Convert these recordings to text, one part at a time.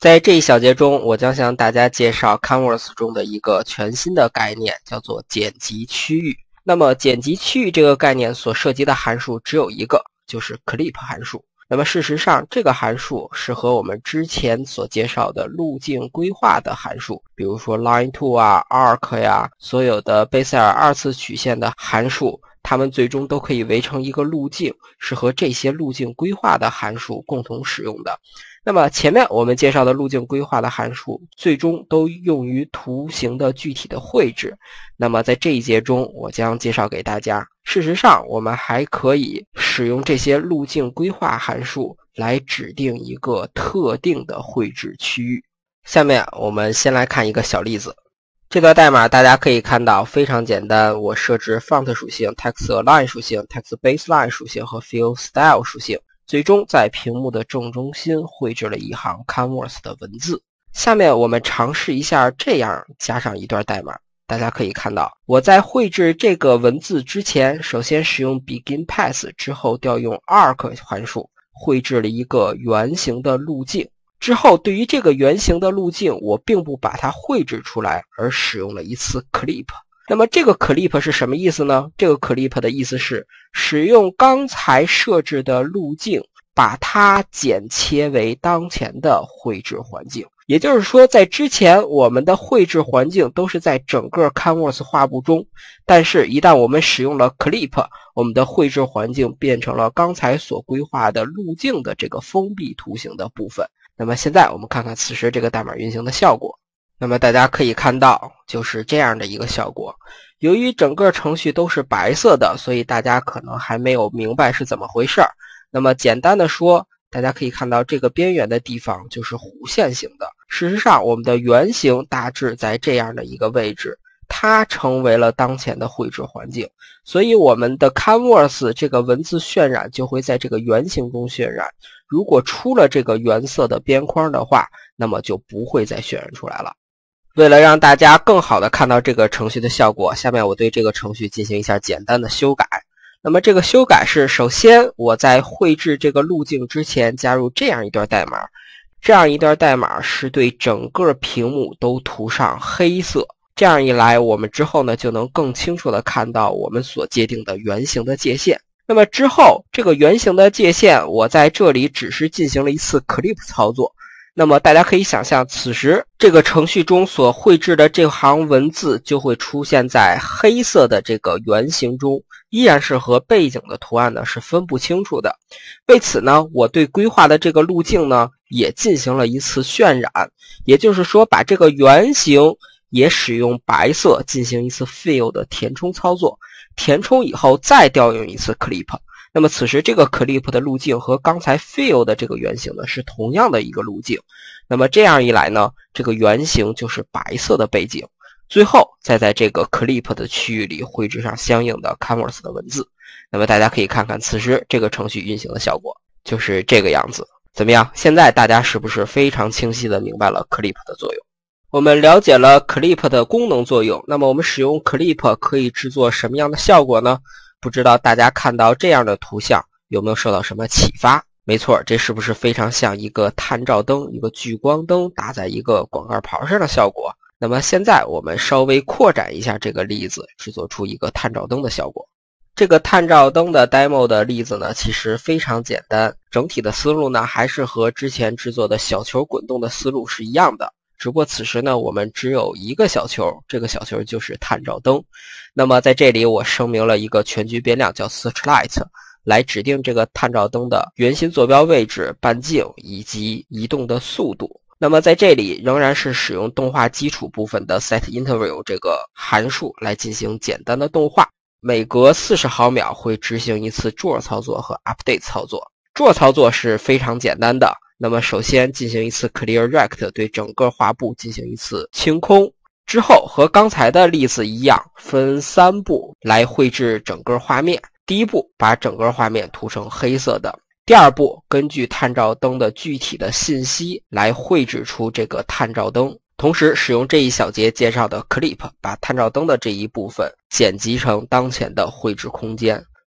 在这一小节中，我将向大家介绍 Canvas 中的一个全新的概念，叫做剪辑区域。那么剪辑区域这个概念所涉及的函数只有一个，就是 Clip 函数。那么事实上，这个函数是和我们之前所介绍的路径规划的函数，比如说 Line2 啊、Arc 呀，所有的贝塞尔二次曲线的函数，它们最终都可以围成一个路径，是和这些路径规划的函数共同使用的。那么前面我们介绍的路径规划的函数最终都用于图形的具体的绘制。那么在这一节中，我将介绍给大家，事实上我们还可以使用这些路径规划函数来指定一个特定的绘制区域。下面我们先来看一个小例子。这段代码大家可以看到非常简单，我设置 font 属性、text align 属性、text baseline 属性和 fill style 属性，最终在屏幕的正中心绘制了一行 Canvas 的文字。下面我们尝试一下这样加上一段代码。大家可以看到，我在绘制这个文字之前，首先使用 begin_path 之后调用 arc 函数绘制了一个圆形的路径。之后对于这个圆形的路径，我并不把它绘制出来，而使用了一次 clip。那么这个 clip 是什么意思呢？这个 clip 的意思是使用刚才设置的路径，把它剪切为当前的绘制环境。也就是说，在之前我们的绘制环境都是在整个 Canvas 画布中，但是一旦我们使用了 clip， 我们的绘制环境变成了刚才所规划的路径的这个封闭图形的部分。那么现在我们看看此时这个代码运行的效果。那么大家可以看到就是这样的一个效果。由于整个程序都是白色的，所以大家可能还没有明白是怎么回事。那么简单的说，大家可以看到这个边缘的地方就是弧线型的。事实上，我们的圆形大致在这样的一个位置，它成为了当前的绘制环境。所以我们的 Canvas 这个文字渲染就会在这个圆形中渲染。如果出了这个原色的边框的话，那么就不会再渲染出来了。为了让大家更好的看到这个程序的效果，下面我对这个程序进行一下简单的修改。那么这个修改是，首先我在绘制这个路径之前加入这样一段代码，这样一段代码是对整个屏幕都涂上黑色。这样一来，我们之后呢就能更清楚的看到我们所界定的圆形的界限。那么之后这个圆形的界限，我在这里只是进行了一次 clip 操作。那么大家可以想象，此时这个程序中所绘制的这行文字就会出现在黑色的这个圆形中，依然是和背景的图案呢是分不清楚的。为此呢，我对规划的这个路径呢也进行了一次渲染，也就是说把这个圆形也使用白色进行一次 fill 的填充操作，填充以后再调用一次 clip。那么此时这个 clip 的路径和刚才 fill 的这个圆形呢是同样的一个路径。那么这样一来呢，这个圆形就是白色的背景，最后再在这个 clip 的区域里绘制上相应的 Canvas 的文字。那么大家可以看看此时这个程序运行的效果就是这个样子。怎么样？现在大家是不是非常清晰的明白了 clip 的作用？我们了解了 clip 的功能作用，那么我们使用 clip 可以制作什么样的效果呢？不知道大家看到这样的图像有没有受到什么启发？没错，这是不是非常像一个探照灯，一个聚光灯打在一个广告牌上的效果？那么现在我们稍微扩展一下这个例子，制作出一个探照灯的效果。这个探照灯的 demo 的例子呢，其实非常简单，整体的思路呢还是和之前制作的小球滚动的思路是一样的。只不过此时呢，我们只有一个小球，这个小球就是探照灯。那么在这里我声明了一个全局变量叫 searchlight， 来指定这个探照灯的圆心坐标位置、半径以及移动的速度。那么在这里仍然是使用动画基础部分的 setInterval 这个函数来进行简单的动画。每隔40毫秒会执行一次 draw 操作和 update 操作。draw 操作是非常简单的，那么首先进行一次 clear rect， 对整个画布进行一次清空，之后和刚才的例子一样，分3步来绘制整个画面。第一步，把整个画面涂成黑色的。第二步，根据探照灯的具体的信息来绘制出这个探照灯，同时使用这一小节介绍的 clip， 把探照灯的这一部分剪辑成当前的绘制空间。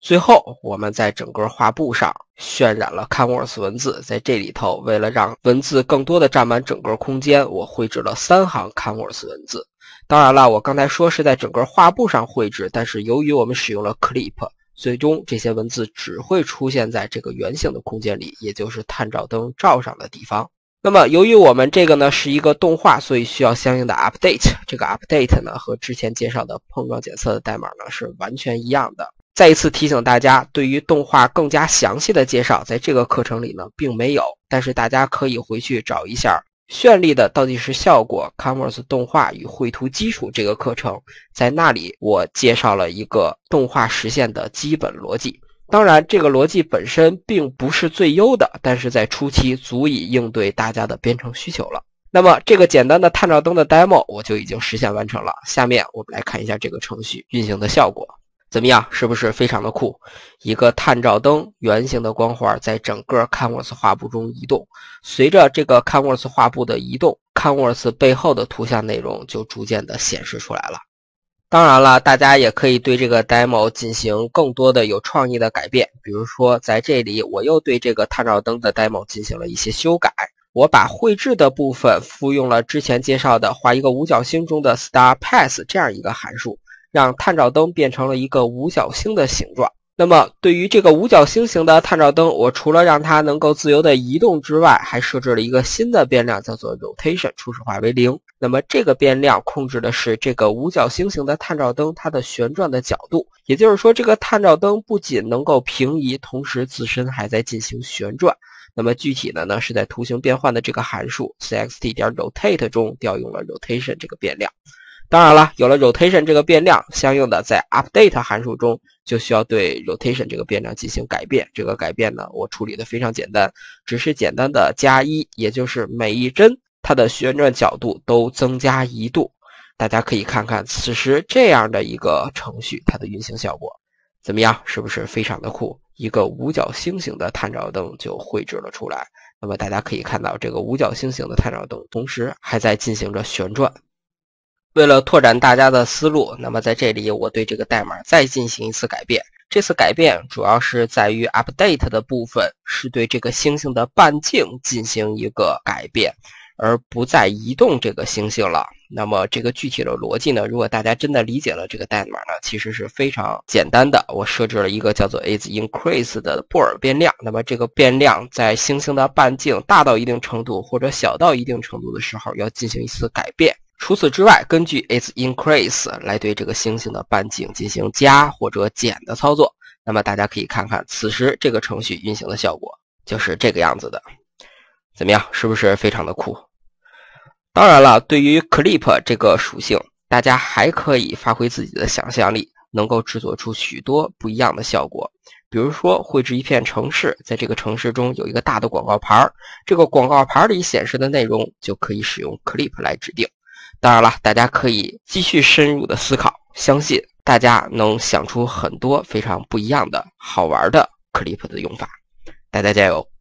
最后，我们在整个画布上渲染了 Canvas 文字，在这里头，为了让文字更多的占满整个空间，我绘制了3行 Canvas 文字。当然了，我刚才说是在整个画布上绘制，但是由于我们使用了 Clip， 最终这些文字只会出现在这个圆形的空间里，也就是探照灯照上的地方。那么由于我们这个呢是一个动画，所以需要相应的 update。这个 update 呢和之前介绍的碰撞检测的代码呢是完全一样的。再一次提醒大家，对于动画更加详细的介绍，在这个课程里呢并没有，但是大家可以回去找一下绚丽的倒计时效果 Canvas 动画与绘图基础这个课程，在那里我介绍了一个动画实现的基本逻辑。当然这个逻辑本身并不是最优的，但是在初期足以应对大家的编程需求了。那么这个简单的探照灯的 demo 我就已经实现完成了，下面我们来看一下这个程序运行的效果。怎么样，是不是非常的酷？一个探照灯圆形的光环在整个 Canvas 画布中移动，随着这个 Canvas 画布的移动， Canvas 背后的图像内容就逐渐的显示出来了。当然了，大家也可以对这个 demo 进行更多的有创意的改变，比如说在这里我又对这个探照灯的 demo 进行了一些修改，我把绘制的部分复用了之前介绍的画一个五角星中的 star path 这样一个函数，让探照灯变成了一个五角星的形状。那么对于这个五角星形的探照灯，我除了让它能够自由的移动之外，还设置了一个新的变量，叫做 rotation， 初始化为0。那么这个变量控制的是这个五角星形的探照灯它的旋转的角度，也就是说这个探照灯不仅能够平移，同时自身还在进行旋转。那么具体的呢是在图形变换的这个函数 cxt.rotate 中调用了 rotation 这个变量。当然了，有了 rotation 这个变量，相应的在 update 函数中就需要对 rotation 这个变量进行改变。这个改变呢，我处理的非常简单，只是简单的加1，也就是每一帧它的旋转角度都增加1度。大家可以看看此时这样的一个程序它的运行效果怎么样，是不是非常的酷？一个五角星形的探照灯就绘制了出来。那么大家可以看到这个五角星形的探照灯同时还在进行着旋转。为了拓展大家的思路，那么在这里我对这个代码再进行一次改变。这次改变主要是在于 update 的部分是对这个星星的半径进行一个改变，而不再移动这个星星了。那么这个具体的逻辑呢，如果大家真的理解了这个代码呢，其实是非常简单的。我设置了一个叫做 isIncrease 的布尔变量，那么这个变量在星星的半径大到一定程度或者小到一定程度的时候要进行一次改变。除此之外，根据 isIncrease 来对这个星星的半径进行加或者减的操作。那么大家可以看看此时这个程序运行的效果就是这个样子的。怎么样，是不是非常的酷？当然了，对于 Clip 这个属性，大家还可以发挥自己的想象力，能够制作出许多不一样的效果。比如说绘制一片城市，在这个城市中有一个大的广告牌，这个广告牌里显示的内容就可以使用 Clip 来指定。当然了，大家可以继续深入的思考，相信大家能想出很多非常不一样的好玩的 Clip 的用法。大家加油！